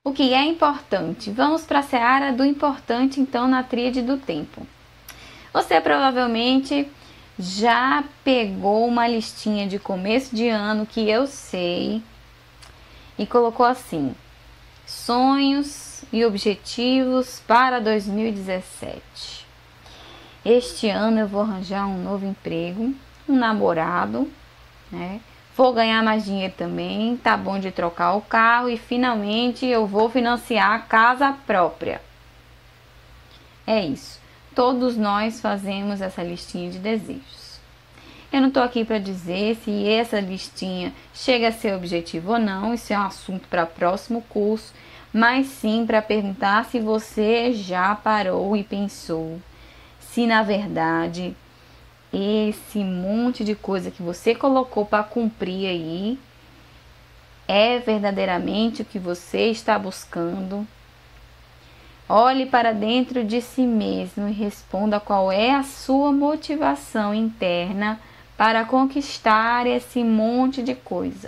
O que é importante? Vamos para a seara do importante, então, na tríade do tempo. Você provavelmente já pegou uma listinha de começo de ano que eu sei e colocou assim: sonhos e objetivos para 2017. Este ano eu vou arranjar um novo emprego, um namorado, né? Vou ganhar mais dinheiro também, tá bom de trocar o carro e finalmente eu vou financiar a casa própria. É isso. Todos nós fazemos essa listinha de desejos. Eu não tô aqui para dizer se essa listinha chega a ser objetivo ou não, isso é um assunto para próximo curso, mas sim para perguntar se você já parou e pensou se na verdade esse monte de coisa que você colocou para cumprir aí é verdadeiramente o que você está buscando. Olhe para dentro de si mesmo e responda qual é a sua motivação interna para conquistar esse monte de coisa.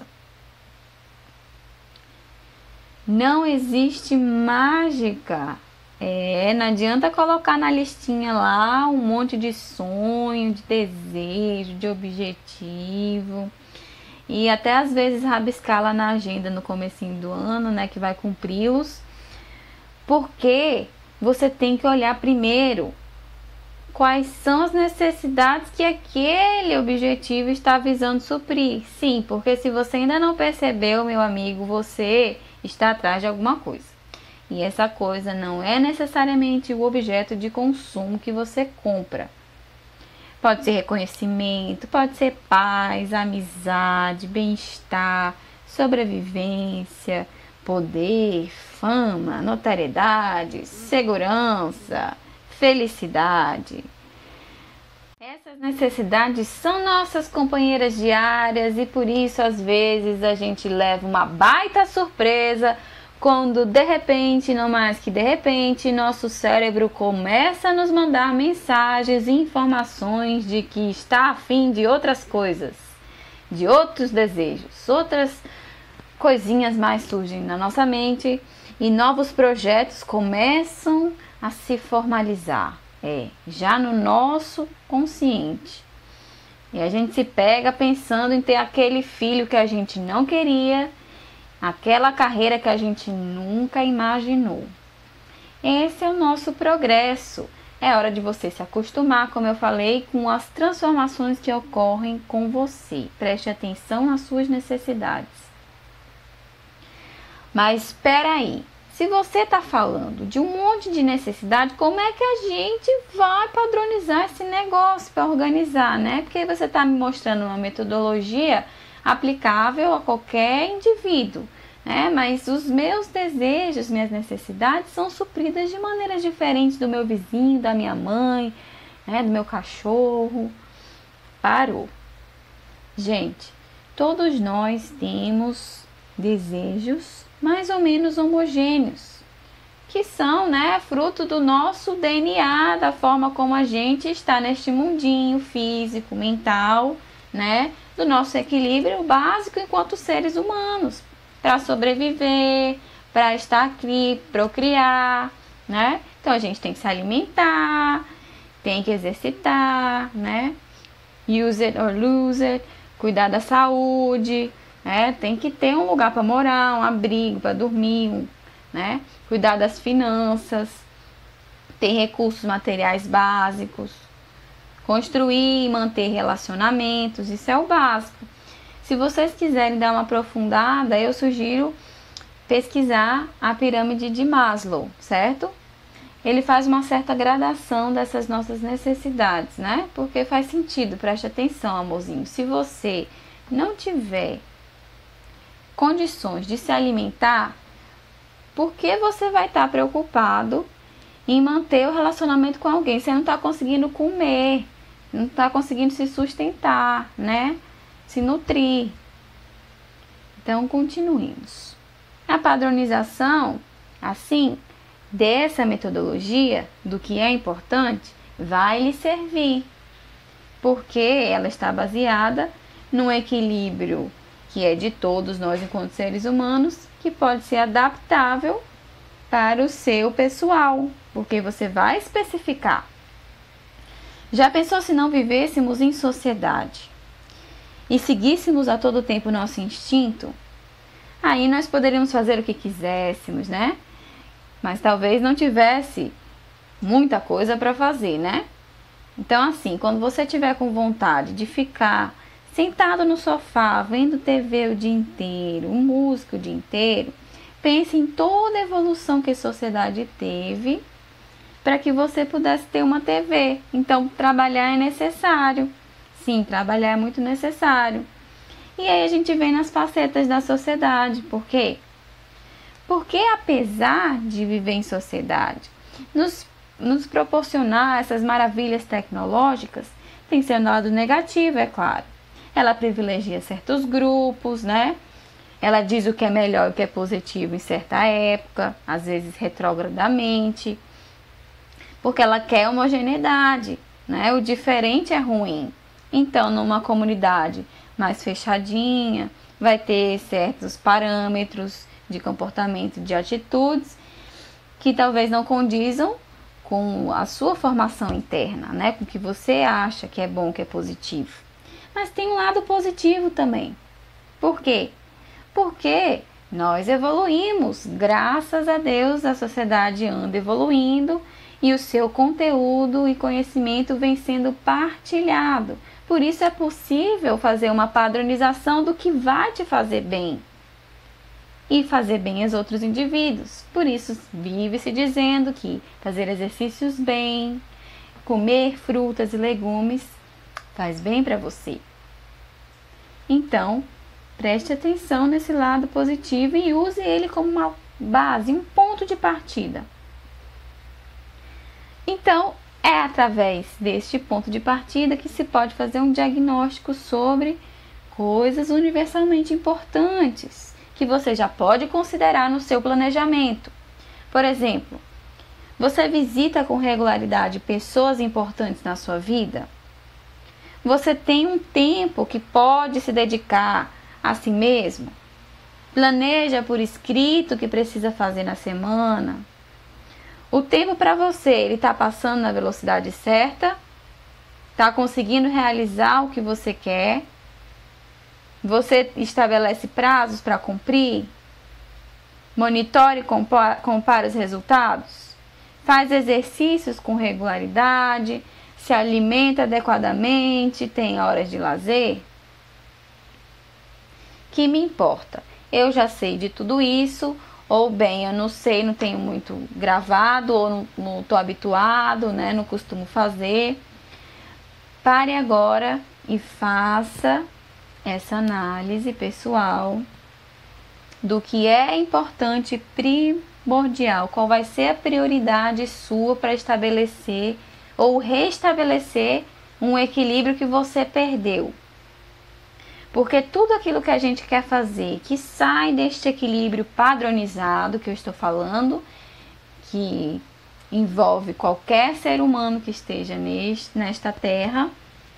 Não existe mágica. Não adianta colocar na listinha lá um monte de sonho, de desejo, de objetivo e até às vezes rabiscar lá na agenda no comecinho do ano, né, que vai cumpri-los, porque você tem que olhar primeiro quais são as necessidades que aquele objetivo está visando suprir. Sim, porque se você ainda não percebeu, meu amigo, você está atrás de alguma coisa. E essa coisa não é necessariamente o objeto de consumo que você compra. Pode ser reconhecimento, pode ser paz, amizade, bem-estar, sobrevivência, poder, fama, notoriedade, segurança, felicidade. Essas necessidades são nossas companheiras diárias e por isso às vezes a gente leva uma baita surpresa quando de repente, não mais que de repente, nosso cérebro começa a nos mandar mensagens e informações de que está afim de outras coisas, de outros desejos, outras coisinhas mais surgem na nossa mente e novos projetos começam a se formalizar, já no nosso consciente. E a gente se pega pensando em ter aquele filho que a gente não queria, aquela carreira que a gente nunca imaginou. Esse é o nosso progresso. É hora de você se acostumar, como eu falei, com as transformações que ocorrem com você. Preste atenção nas suas necessidades. Mas espera aí. Se você está falando de um monte de necessidade, como é que a gente vai padronizar esse negócio para organizar, né? Porque você está me mostrando uma metodologia aplicável a qualquer indivíduo, né? Mas os meus desejos, minhas necessidades são supridas de maneiras diferentes do meu vizinho, da minha mãe, né? Do meu cachorro. Parou. Gente, todos nós temos desejos mais ou menos homogêneos, que são, né, fruto do nosso DNA, da forma como a gente está neste mundinho físico, mental, né, do nosso equilíbrio básico enquanto seres humanos, para sobreviver, para estar aqui, procriar, né? Então a gente tem que se alimentar, tem que exercitar, né? Use it or lose it, cuidar da saúde, tem que ter um lugar para morar, um abrigo para dormir, né? Cuidar das finanças, ter recursos materiais básicos, construir e manter relacionamentos, isso é o básico. Se vocês quiserem dar uma aprofundada, eu sugiro pesquisar a pirâmide de Maslow, certo? Ele faz uma certa gradação dessas nossas necessidades, né? Porque faz sentido, preste atenção, amorzinho. Se você não tiver condições de se alimentar, por que você vai estar preocupado em manter o relacionamento com alguém? Você não está conseguindo comer, não está conseguindo se sustentar, né? Se nutrir. Então, continuemos. A padronização, assim, dessa metodologia, do que é importante, vai lhe servir, porque ela está baseada num equilíbrio que é de todos nós enquanto seres humanos, que pode ser adaptável para o seu pessoal, porque você vai especificar. Já pensou se não vivêssemos em sociedade e seguíssemos a todo tempo o nosso instinto? Aí nós poderíamos fazer o que quiséssemos, né? Mas talvez não tivesse muita coisa para fazer, né? Então, assim, quando você tiver com vontade de ficar sentado no sofá, vendo TV o dia inteiro, música o dia inteiro, pense em toda a evolução que a sociedade teve para que você pudesse ter uma TV. Então, trabalhar é necessário. Sim, trabalhar é muito necessário. E aí a gente vem nas facetas da sociedade. Por quê? Porque apesar de viver em sociedade, nos proporcionar essas maravilhas tecnológicas, tem seu lado negativo, é claro. Ela privilegia certos grupos, né? Ela diz o que é melhor e o que é positivo em certa época, às vezes retrogradamente, porque ela quer homogeneidade, né? O diferente é ruim. Então, numa comunidade mais fechadinha, vai ter certos parâmetros de comportamento, de atitudes, que talvez não condizam com a sua formação interna, né? Com o que você acha que é bom, que é positivo. Mas tem um lado positivo também. Por quê? Porque nós evoluímos, graças a Deus a sociedade anda evoluindo e o seu conteúdo e conhecimento vem sendo partilhado. Por isso é possível fazer uma padronização do que vai te fazer bem e fazer bem aos outros indivíduos. Por isso vive-se dizendo que fazer exercícios bem, comer frutas e legumes faz bem para você. Então, preste atenção nesse lado positivo e use ele como uma base, um ponto de partida. Então, é através deste ponto de partida que se pode fazer um diagnóstico sobre coisas universalmente importantes que você já pode considerar no seu planejamento. Por exemplo, você visita com regularidade pessoas importantes na sua vida? Você tem um tempo que pode se dedicar a si mesmo? Planeja por escrito o que precisa fazer na semana? O tempo para você, ele está passando na velocidade certa? Está conseguindo realizar o que você quer? Você estabelece prazos para cumprir? Monitore e compara os resultados? Faz exercícios com regularidade? Se alimenta adequadamente? Tem horas de lazer? Que me importa? Eu já sei de tudo isso, ou bem, eu não sei, não tenho muito gravado, ou não estou habituado, né? Não costumo fazer. Pare agora e faça essa análise pessoal do que é importante, primordial, qual vai ser a prioridade sua para estabelecer ou restabelecer um equilíbrio que você perdeu. Porque tudo aquilo que a gente quer fazer, que sai deste equilíbrio padronizado que eu estou falando, que envolve qualquer ser humano que esteja nesta terra,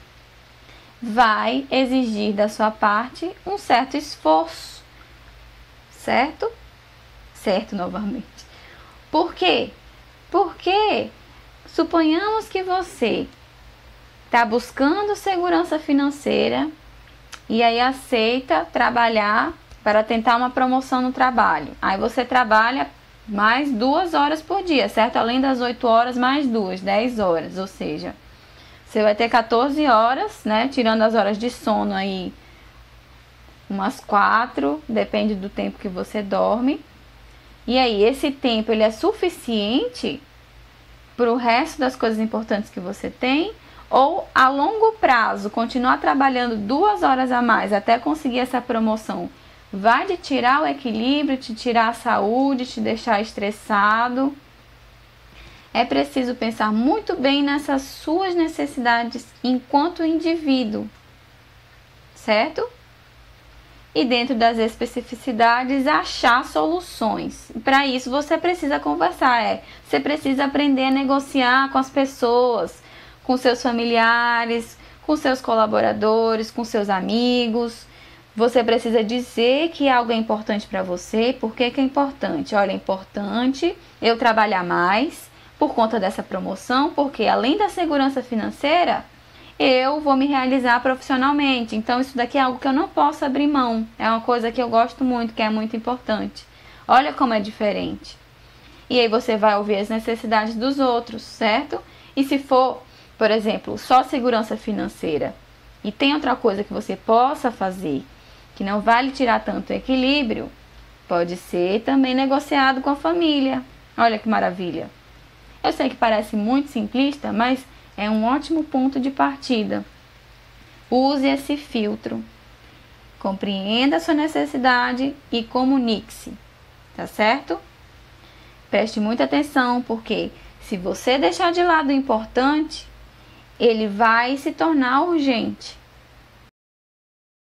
vai exigir da sua parte um certo esforço, certo? Certo, novamente. Por quê? Porque suponhamos que você está buscando segurança financeira e aí aceita trabalhar para tentar uma promoção no trabalho. Aí você trabalha mais 2 horas por dia, certo? Além das 8 horas, mais 2, 10 horas. Ou seja, você vai ter 14 horas, né? Tirando as horas de sono aí, umas 4, depende do tempo que você dorme. E aí, esse tempo, ele é suficiente para o resto das coisas importantes que você tem? Ou a longo prazo, continuar trabalhando 2 horas a mais até conseguir essa promoção, vai te tirar o equilíbrio, te tirar a saúde, te deixar estressado? É preciso pensar muito bem nessas suas necessidades enquanto indivíduo, certo? E dentro das especificidades, achar soluções. Para isso, você precisa conversar, você precisa aprender a negociar com as pessoas, com seus familiares, com seus colaboradores, com seus amigos. Você precisa dizer que algo é importante para você. Por que que é importante? Olha, é importante eu trabalhar mais por conta dessa promoção, porque além da segurança financeira, eu vou me realizar profissionalmente. Então, isso daqui é algo que eu não posso abrir mão. É uma coisa que eu gosto muito, que é muito importante. Olha como é diferente. E aí você vai ouvir as necessidades dos outros, certo? E se for, por exemplo, só segurança financeira e tem outra coisa que você possa fazer que não vai lhe tirar tanto equilíbrio, pode ser também negociado com a família. Olha que maravilha. Eu sei que parece muito simplista, mas é um ótimo ponto de partida. Use esse filtro. Compreenda a sua necessidade e comunique-se. Tá certo? Preste muita atenção, porque se você deixar de lado o importante, ele vai se tornar urgente.